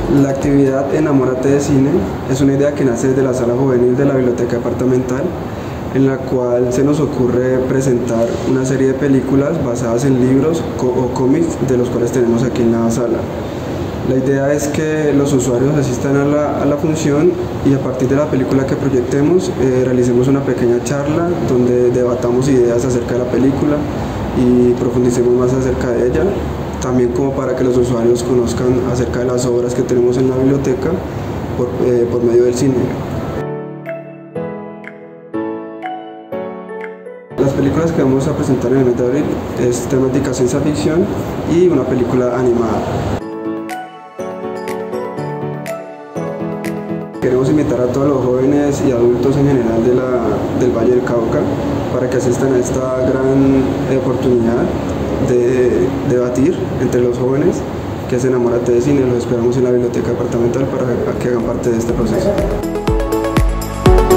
La actividad Enamórate de Cine es una idea que nace desde la sala juvenil de la biblioteca departamental, en la cual se nos ocurre presentar una serie de películas basadas en libros o cómics de los cuales tenemos aquí en la sala. La idea es que los usuarios asistan a la función y a partir de la película que proyectemos realicemos una pequeña charla donde debatamos ideas acerca de la película y profundicemos más acerca de ella, también como para que los usuarios conozcan acerca de las obras que tenemos en la biblioteca por medio del cine. Las películas que vamos a presentar en el mes de abril es temática ciencia ficción y una película animada. Queremos invitar a todos los jóvenes y adultos en general del Valle del Cauca para que asistan a esta gran oportunidad de debatir entre los jóvenes que es Enamórate de Cine. Los esperamos en la biblioteca departamental para que hagan parte de este proceso.